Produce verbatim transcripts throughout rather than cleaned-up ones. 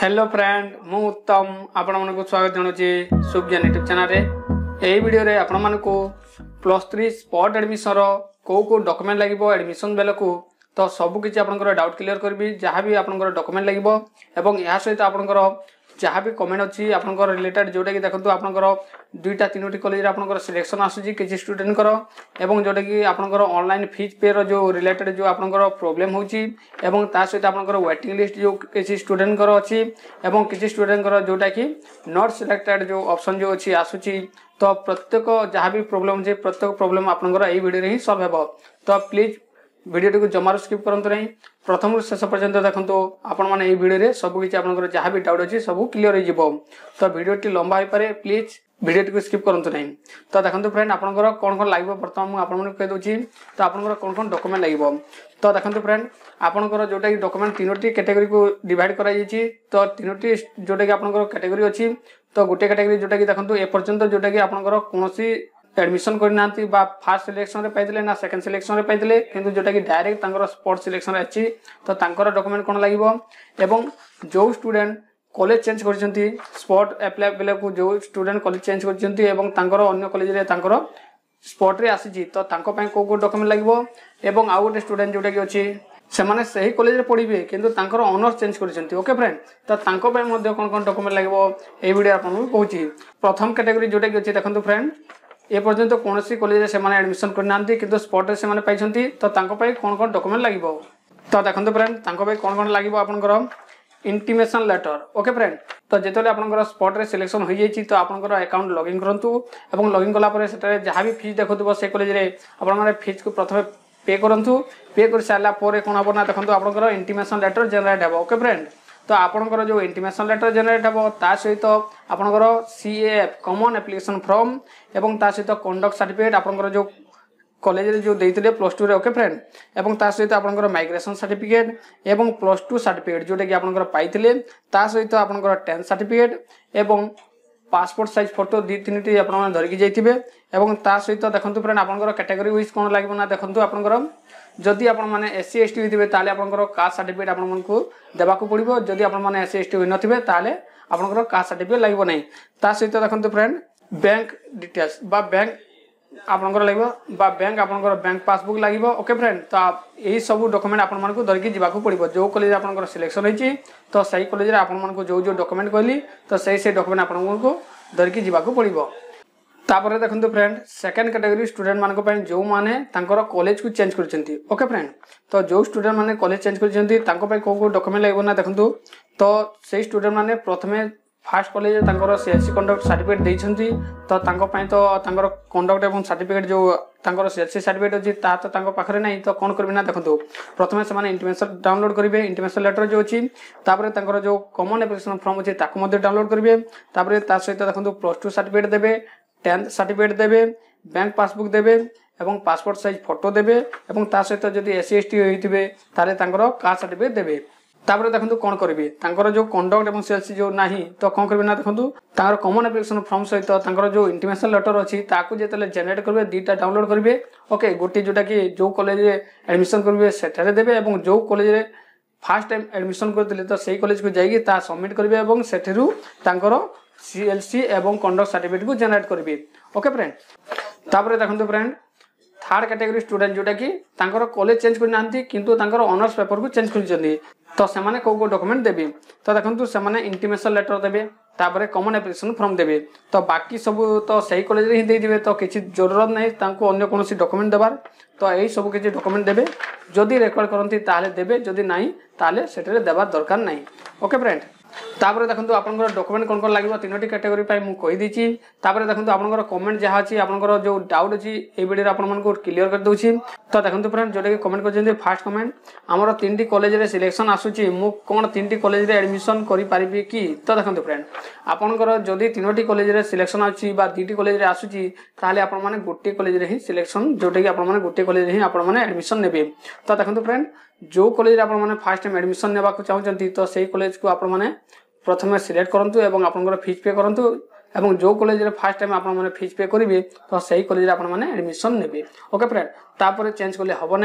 Hello friend मु उत्तम आपण मानक स्वागत जनाऊँ सुब्जन यूट्यूब चैनल यही वीडियो रे आपण मानक प्लस थ्री स्पॉट एडमिशन को को डॉक्यूमेंट लगे एडमिशन बेल को तो सबकि आपंकर डाउट क्लियर करी जहाँ भी आपंकर डॉक्यूमेंट लगे और यह सहित आपंकर जहाँ भी कमेंट अच्छी आपंकर रिलेटेड जोटा कि देखो आपंकर दुईटा तीनो कॉलेज आपंकर सिलेक्शन आसूसी किसी स्टूडेंट एवं जोटा कि आपंकर ऑनलाइन फीस पे रो जो रिलेटेड जो आपंकर प्रॉब्लम होची एवं ता सहित आपंकर वेटिंग लिस्ट जो किसी स्टूडेंट अच्छी एवं किसी स्टूडेंट जोटा कि नॉट सिलेक्टेड जो ऑप्शन जो अच्छी आसूची तो प्रत्येक जहाँ भी प्रॉब्लम अच्छे प्रत्येक प्रॉब्लम आपंकर यही वीडियो ही सॉल्व हो तो प्लीज वीडियो टी जमार स्किप करंतु नहीं प्रथम शेष पर्यंत देखो आपण मैंने ये वीडियो रे सब किसी आपंकर जहाँ भी डाउट अच्छी सब क्लियर हो तो वीडियो टी लंबा हो पारे प्लीज वीडियो टी स्किप करंतु नहीं तो देखो फ्रेंड आपंकर कौन कौन लगे बर्तमान मुझे आपको कह दूसरी तो आपंकर कौन कौन डॉक्यूमेंट लगे तो देखो फ्रेंड आपंकर जोटा कि डॉक्यूमेंट तीनोटी कैटेगरी को डिवाइड कराई तो तीनोटी जोटा कि आपंकर कैटेगरी अच्छी तो गोटे कैटेगरी जोटा कि देखो एपर्यंत जोटा कि आपंकर कौन एडमिशन करना फास्ट सिलेक्शन पाइले ना सेकंड सिलेक्शन रे पाइले किंतु जोटा कि डायरेक्ट स्पोर्ट सिलेक्शन अच्छी तो तांकर डॉक्यूमेंट कौन लगे एवं जो स्टूडेंट कॉलेज चेंज करछंती स्पॉट अप्लाई बेले को जो स्टूडेंट कॉलेज चेंज करछंती एवं तांकर अन्य कॉलेज रे तांकर स्पॉट रे आसी तो तांको पय को को डॉक्यूमेंट लागबो एवं आ गोटे स्टूडेंट जोटा कि अछि से माने सही कॉलेज रे पढिबे किंतु तांकर ऑनर्स चेंज करछंती ओके फ्रेंड तो तांको पय मध्ये कोन कोन डॉक्यूमेंट लागबो ए वीडियो आपन को कहूची प्रथम कैटेगरी जोटा कि अछि देखंतु फ्रेंड ए पर्यंत कौन सी कॉलेज से एडमिशन करना किंतु स्पॉट रे से पाइछंती तो तांको पय कोन कोन डॉक्यूमेंट लागबो तो देखंतु फ्रेंड तांको पय कोन कोन लागबो आपनकर इंटीमेशन लेटर ओके फ्रेंड तो जेतले आपनकर स्पॉट रे सिलेक्शन हो जाई तो आपनकर अकाउंट लॉगिन करंतु एवं लॉगिन कला परे सेटा जहां भी फीस देखुतबो से कॉलेज रे आपन माने फीस को प्रथमे पे करंतु पे कर साला परे कोन हबो ना देखंतु आपनकर इंटीमेशन लेटर जनरेट हेबो ओके फ्रेंड तो आपनकर जो इंटीमेशन लेटर जनरेट हेबो ता सहित आपनकर सीएएफ कॉमन एप्लीकेशन फॉर्म एवं ता सहित कंडक्ट सर्टिफिकेट आपनकर जो कॉलेज रे जो देइतले प्लस टू रे ओके फ्रेंड एवं ता सहित आपनकर माइग्रेशन सर्टिफिकेट एवं प्लस टू सर्टिफिकेट जोटा कि आपनकर पाइतले ता सहित आपनकर टेंथ सर्टिफिकेट एवं पासपोर्ट साइज फोटो दी तीनटी आपन माने धरिकी जाइथिबे एवं ता सहित देखंतु फ्रेंड आपनकर कैटेगरी वाइज कोन लागबो ना देखंतु आपनकर जदि आपण माने एससी एसटी होइथिबे ताले आपनकर कास्ट सर्टिफिकेट आपण मानकु देबाकू पड़िबो जदि आपण माने एससी एसटी होइ नथिबे ताले आपनकर कास्ट सर्टिफिकेट लागबो नै ता सहित देखंतु फ्रेंड बैंक डिटेल्स बा बैंक आपनकर लागबो बा बैंक आपनकर बैंक पासबुक लागबो ओके फ्रेंड तो एही सब डॉक्यूमेंट आपण मानकु धरिकी जिबाकू पड़िबो जो कॉलेज आपनकर सिलेक्शन होइची तो सही कॉलेज रे आपण मानकु जो जो डॉक्यूमेंट कहली तो सही से डॉक्यूमेंट आपण मानकु धरिकी जिबाकू पड़िबो तापर देखंतु फ्रेंड सेकंड कैटेगरी स्टूडेंट मानक पय जो माने तांकर कॉलेज को चेंज करछंती ओके फ्रेंड तो जो स्टूडेंट माने कॉलेज चेंज करछंती तांको पय को को डॉक्यूमेंट लागबो ना देखंतु तो सेही स्टूडेंट माने प्रथमे फास्ट कॉलेज तांकर सीएलसी कंडक्ट सर्टिफिकेट देइछंती तो तांको पय तो तांकर कंडक्ट एवं सर्टिफिकेट जो तांकर सीएलसी सर्टिफिकेट अछि ता तो तांको पाखरे नै तो कोन करबी ना देखंतु प्रथमे से माने इंटीमेशन डाउनलोड करिवे इंटीमेशन लेटर जो अछि तापर तांकर जो कॉमन एप्लीकेशन फॉर्म अछि ताको मध्ये डाउनलोड करिवे तापर ता सहित देखंतु प्लस टू सर्टिफिकेट देबे टेंथ सर्टिफिकेट देबे बैंक पासबुक देबे एवं पासपोर्ट साइज फोटो देबे एवं ता सहित जदि एससी एसटी होइथिबे ताले तांकर कास्ट सर्टिफिकेट देबे तापर देखंतु कोन करबे तांकर जो कंडक्ट एवं सीएलसी जो नाही तो कोन करबे ना देखंतु तांकर कॉमन एप्लीकेशन फॉर्म सहित तांकर जो इंटीमेशन लेटर अछि ताकू जेतले जनरेट करबे दीटा डाउनलोड करबे ओके गोटी जोटा कि जो कॉलेज रे एडमिशन करबे सेठारे देबे एवं जो कॉलेज रे फर्स्ट टाइम एडमिशन करथिले तो सेही कॉलेज को जाईकी ता सबमिट करबे एवं सेठिरु तांकर सीएलसी एवं कंडक्ट सर्टिफिकेट को जनरेट करिवे ओके फ्रेंड तापर देखंतु फ्रेंड थर्ड कैटेगरी स्टूडेंट जोटा कि तांकर कॉलेज चेंज करनांती किंतु तांकर ऑनर्स पेपर को चेंज करजंदी तो से माने को को डॉक्यूमेंट देबे तो देखंतु से माने इंटीमेशन लेटर देबे तापर कॉमन एप्लीकेशन फॉर्म देबे तो बाकी सब तो सही कॉलेज रे ही दे दिबे तो किछि जरूरत नै तांको अन्य कोनोसी डॉक्यूमेंट देबार तो एही सब किछि डॉक्यूमेंट देबे जदि रेकॉर्ड करंती ताले देबे जदि नाही ताले सेटरे देबा दरकार नै ओके फ्रेंड तापर देखंतु आपनकर डॉक्यूमेंट कोन कोन लागबो तीनोटी कैटेगरी पय मु कहि दिछि तापर देखंतु आपनकर कमेंट जहा अछि आपनकर जो डाउट अछि ए वीडियो रे आपन मन को क्लियर कर दोछि तो देखंतु फ्रेंड जोटे के कमेंट कर जंदी फर्स्ट कमेंट हमर तीनटी कॉलेज रे सिलेक्शन आसुछि मु कोन तीनटी कॉलेज रे एडमिशन करि पारिबि की तो देखंतु फ्रेंड आपनकर जदि तीनोटी कॉलेज रे सिलेक्शन अछि बा दीटी कॉलेज रे आसुछि ताले आपन माने गोटे कॉलेज रे ही सिलेक्शन जोटे के आपन माने गोटे कॉलेज रे ही आपन माने एडमिशन नेबे तो देखंतु फ्रेंड जो कॉलेज रे आपन माने फर्स्ट टाइम एडमिशन नेबा को चाहउचंती तो सेही कॉलेज को आपन माने प्रथमे सिलेक्ट करंतु एवं आपनकर फीस पे करंतु एवं जो कॉलेज रे फर्स्ट टाइम आपन माने फीस पे करिवे तो सही कॉलेज रे आपन माने एडमिशन नेबे ओके फ्रेंड तापर चेंज करले हबो नहीं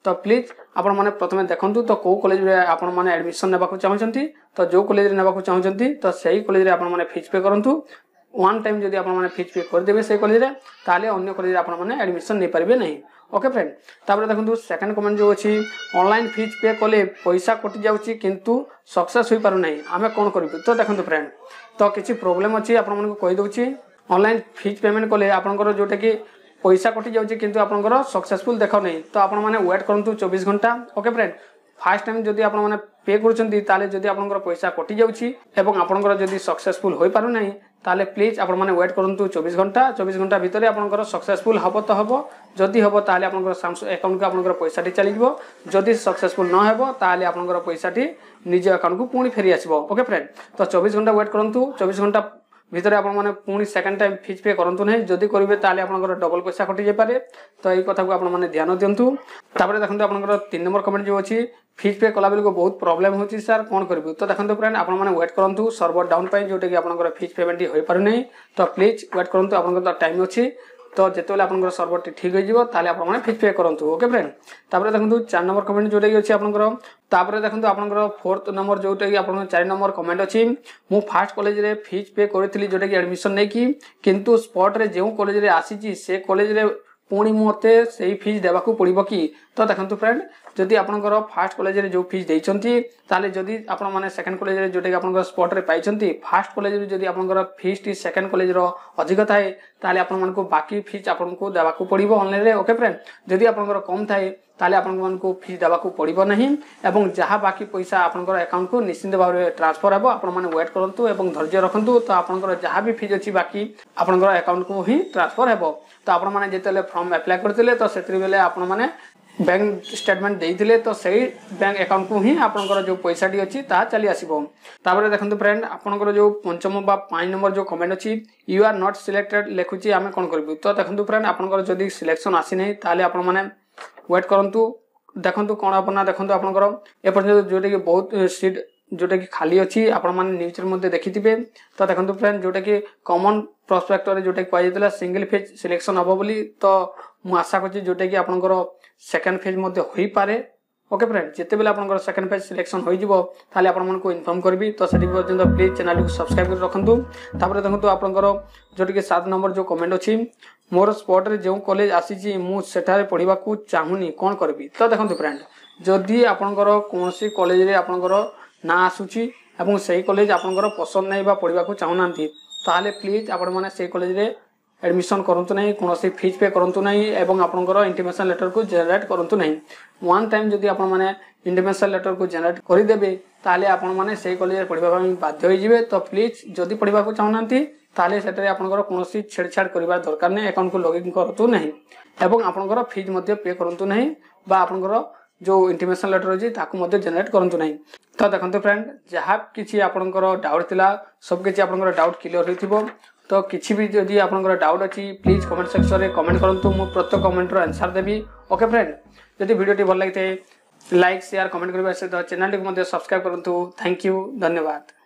तो प्लीज आपण माने प्रथमे देखंतु तो को कॉलेज रे आपण माने एडमिशन नेबा को चाहउछंती तो जो कॉलेज रे नेबा को चाहउछंती तो सही कॉलेज रे आपण माने फीस पे करंतु वन टाइम जदि आपण माने फीस पे कर देबे से कॉलेज रे ताले अन्य कॉलेज रे आपण माने एडमिशन नै परबे नहीं। ओके फ्रेंड तापर देखंतु सेकंड कमेंट जो अछि ऑनलाइन फीस पे कले पैसा कटि जाउची किंतु सक्सेस होई पारु नहीं आमे कोन करबी। तो देखंतु फ्रेंड तो किछि प्रॉब्लम अछि आपण माने को कहि दउची ऑनलाइन फीस पेमेंट कले आपनकर जोटा कि पैसा कटि जाउची किंतु आपनकर सक्सेसफुल देखो नहीं तो आपण माने वेट करंतु चौबीस घंटा। ओके फ्रेंड फास्ट टाइम जदि आपण माने पे करछंती ताले जदि आपनकर पैसा कटि जाउची एवं आपनकर जदि सक्सेसफुल होई पारु नहीं ताले प्लीज आपण माने वेट करंतु चौबीस घंटा चौबीस घंटा भितरे आपनकर सक्सेसफुल हबो तो हबो जदि हबो ताले आपनकर सैमसंग अकाउंट को आपनकर पैसा टी चली जिवो जदि सक्सेसफुल न हेबो ताले आपनकर पैसा टी निज अकाउंट को पुणी फेरी आसीबो। ओके फ्रेंड तो चौबीस घंटा वेट करंतु चौबीस घंटा भितर आपण माने पुणी सेकंड टाइम फीस पे करंतु नहीं जदि करिवे ताले आपनकर डबल पैसा कटि जे पारे तो एई कथा को आपण माने ध्यान दियंतु। तापर देखंतु आपनकर तीन नंबर कमेंट जो अछि फीस पे कला बेल को बहुत प्रॉब्लम होछि सर कोन करबी। तो देखंतु फ्रेंड आपण माने वेट करंतु सर्वर डाउन पय जोटे कि आपनकर फीस पेमेंट होई पारु नहीं तो प्लीज वेट करंतु आपनकर टाइम अछि तो जेतेले आपनकर सर्वर ठीक हो जिवो ताले आपण माने फीस पे करंतु। ओके फ्रेंड तापर देखंतु चार नंबर कमेंट जोटे कि अछि आपनकर तापर देखंतु आपनकर फोर्थ नंबर जोटे कि आपन चार नंबर कमेंट अछि मु फर्स्ट कॉलेज रे फीस पे करथिली जोटे कि एडमिशन नै कि किंतु स्पॉट रे जेउ कॉलेज रे आसीची से कॉलेज रे पुणी मते सेही फीस देबा को पड़िबो कि। तो देखंतु फ्रेंड जदि आपनकर फर्स्ट कॉलेज रे जो फीस देइचंती ताले जदि आपण माने सेकंड कॉलेज रे जोटे कि आपनकर स्पॉट रे पाइचंती फर्स्ट कॉलेज रे जदि आपनकर फीस टी सेकंड कॉलेज रो अधिक थाए ताले आपण मन को बाकी फीस आपण को देबा को पड़िबो ऑनलाइन रे। ओके फ्रेंड जदि आपनकर कम थाए ताले आपण मन को फीस देबा को पड़िबो नहीं एवं जहां बाकी पैसा आपनकर अकाउंट को निश्चित भाव रे ट्रांसफर हेबो आपण माने वेट करंतु एवं धैर्य रखंतु तो आपनकर जहां भी फीस अछि बाकी आपनकर अकाउंट को ही ट्रांसफर हेबो। तो आपण माने जेतेले फॉर्म अप्लाई करथिले तो सेत्री बेले आपण माने बैंक स्टेटमेंट देइथिले तो सही बैंक अकाउंट को ही आपनकर जो पैसा डी अछि ता चली आसीबो। तापर देखंतु फ्रेंड आपनकर जो पंचम बा पाँच नंबर जो कमेंट अछि यू आर नॉट सिलेक्टेड लेखुची आमे कोन करबी। तो देखंतु फ्रेंड आपनकर जदी सिलेक्शन आसी नै ताले आपण माने वेट करंतु देखंतु कोन आपना देखंतु आपनकर ए पर्यंत जोटे कि बहुत सीट जोटे कि खाली अछि आपण माने न्यूज रे मध्ये देखिथिबे। तो देखंतु फ्रेंड जोटे कि कॉमन प्रोस्पेक्टर रे जोटे कि पाइ दिला सिंगल फेज सिलेक्शन हबो बोली तो मु आशा करछि जोटे कि आपनकर सेकंड फेज मध्ये होई पारे। ओके फ्रेंड जेते बेले आपनकर सेकंड फेज सिलेक्शन होई जिवो ताले आपण मन को इन्फॉर्म करबी तो सेठी पर्यंत प्लीज चैनल को सब्सक्राइब कर रखंतु। तापर देखंतु आपनकर जोटे कि सात नंबर जो कमेंट अछि मोर स्पॉट रे जो कॉलेज आसीची मु सेठारे पढिबा को चाहुनी कोन करबी। तो देखंतु फ्रेंड जदी आपनकर कोनसी कॉलेज रे आपनकर ना आसुची एवं सही कॉलेज आपनकर पसंद नै बा पढिबा को चाहुनांती ताले प्लीज आपण माने सही कॉलेज रे एडमिशन करंतु नहीं कोनोसी फीस पे करंतु नहीं एवं आपनकर इंटीमेशन लेटर को जनरेट करंतु नहीं। वन टाइम जदी आपण माने इंटीमेशन लेटर को जनरेट करि देबे ताले आपण माने सही कॉलेज रे पढिबा ପାଇଁ बाध्य होई जिवे। तो प्लीज जदी पढिबा को चाहुनांती ताले सेटरे आपनकर कोनोसी छेड़छाड़ करिबा दरकार नै अकाउंट को लॉगिन करंतु नहीं एवं आपनकर फीस मध्ये पे करंतु नहीं बा आपनकर जो इंटीमेशन लेटर अछि ताकू मध्ये जनरेट करंतु नहीं। तो देखंतु फ्रेंड जहा किछि आपनकर डाउट थिला सब किछि आपनकर डाउट क्लियर होइथिबो। तो किछि भी जदी आपनकर डाउट अछि प्लीज कमेंट सेक्शन रे कमेंट करंतु मु प्रत्येक कमेंट रो आंसर देबी। ओके फ्रेंड जदी वीडियो टी भल लागिते लाइक शेयर कमेंट करबा सहित चैनल को मध्ये सब्सक्राइब करंतु। थैंक यू धन्यवाद।